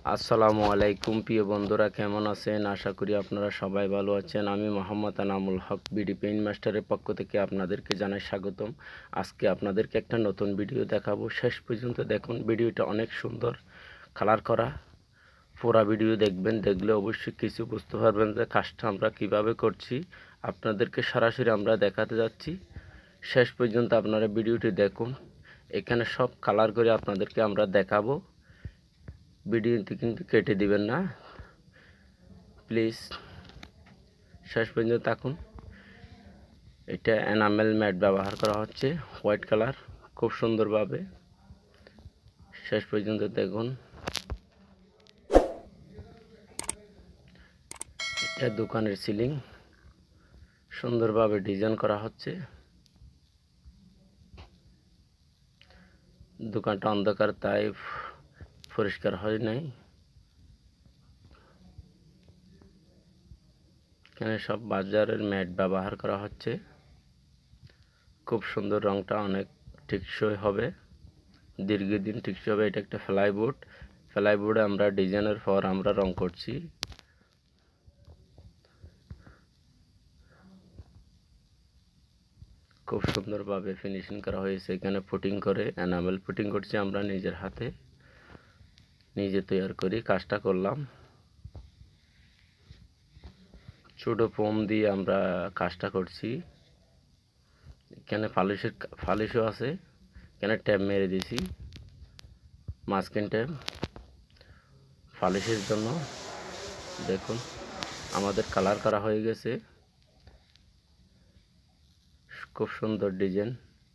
আসসালামু আলাইকুম প্রিয় বন্ধুরা, কেমন আছেন? আশা করি আপনারা সবাই ভালো আছেন। আমি মোহাম্মদ আনামুল হক বিডি পেইন্ট মাস্টারের পক্ষ থেকে আপনাদেরকে জানাই স্বাগতম। আজকে আপনাদেরকে একটা নতুন ভিডিও দেখাবো। শেষ পর্যন্ত দেখুন, ভিডিওটা অনেক সুন্দর কালার করা। পুরো ভিডিও দেখবেন, দেখলে অবশ্যই কিছু বুঝতে পারবেন যে কাজটা আমরা কিভাবে করছি। আপনাদেরকে সরাসরি আমরা দেখাতে যাচ্ছি। শেষ পর্যন্ত আপনারা ভিডিওটি দেখুন। এখানে সব কালার করে আপনাদেরকে আমরা দেখাবো। ভিডিওটি কিন্তু কেটে দিবেন না প্লিজ, শেষ পর্যন্ত থাকুন। এটা এনামেল ম্যাট ব্যবহার করা হচ্ছে, হোয়াইট কালার, খুব সুন্দরভাবে। শেষ পর্যন্ত দেখুন। এটা দোকানের সিলিং, সুন্দরভাবে ডিজাইন করা হচ্ছে। দোকানটা অন্ধকার, তাই পরিষ্কার হয় নাই। এখানে সব বাজারের ম্যাট ব্যবহার করা হচ্ছে, খুব সুন্দর। রংটা অনেক টেকসই হবে, দীর্ঘদিন টেকসই হবে। এটা একটা ফ্লাইবোর্ড, ফ্লাইবোর্ডে আমরা ডিজাইনের পর আমরা রং করছি। খুব সুন্দরভাবে ফিনিশিং করা হয়েছে। এখানে ফুটিং করে এনামেল ফুটিং করছি আমরা নিজের হাতে, নিজে তৈরি করি। কাজটা করলাম ছোট ফোম দিয়ে, আমরা কাজটা করছি। এখানে ফালিশও আছে, এখানে ট্যাপ মেরে দিয়েছি, মাস্কিন ট্যাপ ফালিশের জন্য। দেখুন আমাদের কালার করা হয়ে গেছে, খুব সুন্দর ডিজাইন।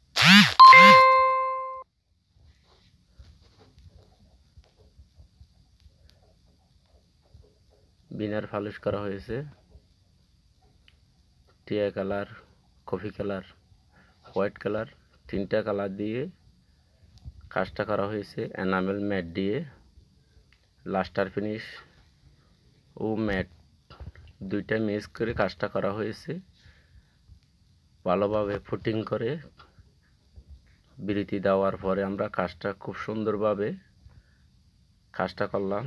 বিনার ফালিশ করা হয়েছে, টিয়া colour, coffee colour, white colour, তিনটা কালার দিয়ে কাজটা করা হয়েছে। এনামেল ম্যাট দিয়ে লাস্টার ফিনিশ ও ম্যাট দুইটা মিক্স করে কাজটা করা হয়েছে। ভালোভাবে ফুটিং করে বিরতি দেওয়ার পরে আমরা কাজটা খুব সুন্দরভাবে কাজটা করলাম।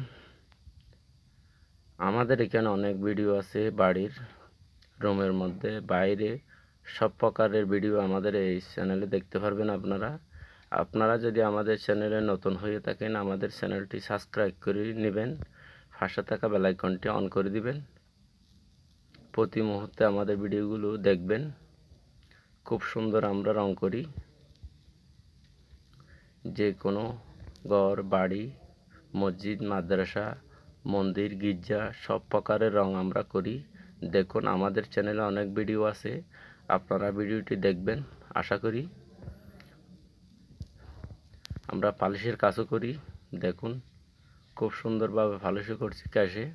আমাদের এখানে অনেক ভিডিও আছে, বাড়ির রুমের মধ্যে, বাইরে, সব প্রকারের ভিডিও আমাদের এই চ্যানেলে দেখতে পারবেন আপনারা যদি আমাদের চ্যানেলে নতুন হয়ে থাকেন, আমাদের চ্যানেলটি সাবস্ক্রাইব করে নেবেন, পাশে থাকা বেল আইকনটি অন করে দিবেন। প্রতি মুহূর্তে আমাদের ভিডিওগুলো দেখবেন। খুব সুন্দর আমরা রং করি, যে কোনো ঘর, বাড়ি, মসজিদ, মাদ্রাসা, মন্দির, গির্জা, সব প্রকারের রং আমরা করি। দেখুন আমাদের চ্যানেলে অনেক ভিডিও আছে, আপনারা ভিডিওটি দেখবেন আশা করি। আমরা পালিশের কাজও করি, দেখুন খুব সুন্দরভাবে পালিশও করছি ক্যাশে।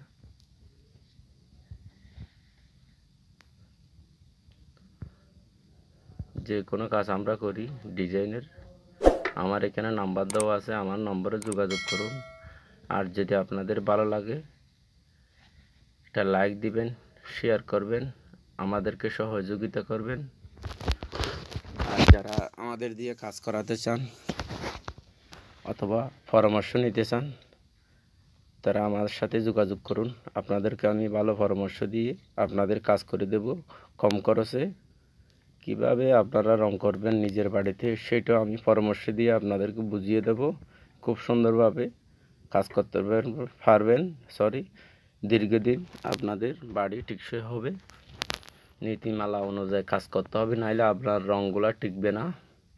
যে কোনো কাজ আমরা করি ডিজাইনের। আমার এখানে নাম্বার দেওয়া আছে, আমার নম্বরে যোগাযোগ করুন। আর যদি আপনাদের ভালো লাগে, একটা লাইক দিবেন, শেয়ার করবেন, আমাদেরকে সহযোগিতা করবেন। আর যারা আমাদের দিয়ে কাজ করাতে চান অথবা পরামর্শ নিতে চান, তারা আমার সাথে যোগাযোগ করুন। আপনাদেরকে আমি ভালো পরামর্শ দিয়ে আপনাদের কাজ করে দেব কম খরচে। কিভাবে আপনারা রং করবেন নিজের বাড়িতে, সেটাও আমি পরামর্শ দিয়ে আপনাদেরকে বুঝিয়ে দেব। খুব সুন্দরভাবে কাজ করতে পারবেন। দীর্ঘদিন আপনাদের বাড়ি টিকসই হবে। নীতিমালা অনুযায়ী কাজ করতে হবে, নাইলে আপনার রঙগুলো টিকবে না।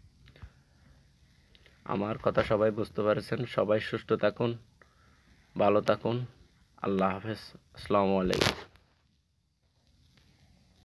আমার কথা সবাই বুঝতে পারছেন। সবাই সুস্থ থাকুন, ভালো থাকুন। আল্লাহ হাফেজ, আসসালামু আলাইকুম।